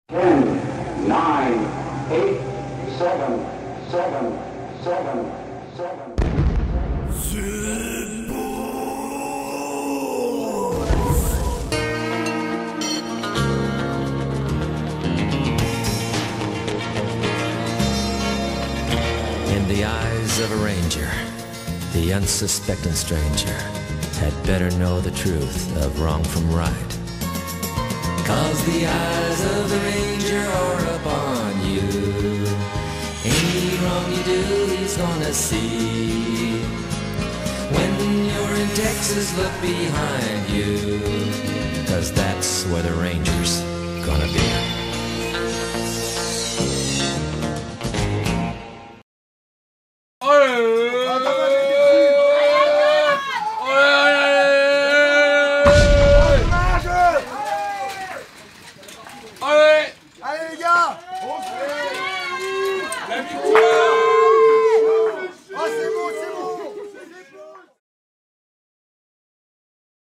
10, 9, 8, 7, 7, 7, 7. In the eyes of a ranger, the unsuspecting stranger had better know the truth of wrong from right. 'Cause the eyes of the ranger are upon you. Any wrong you do, he's gonna see. When you're in Texas, look behind you, 'cause that's where the ranger's gonna be.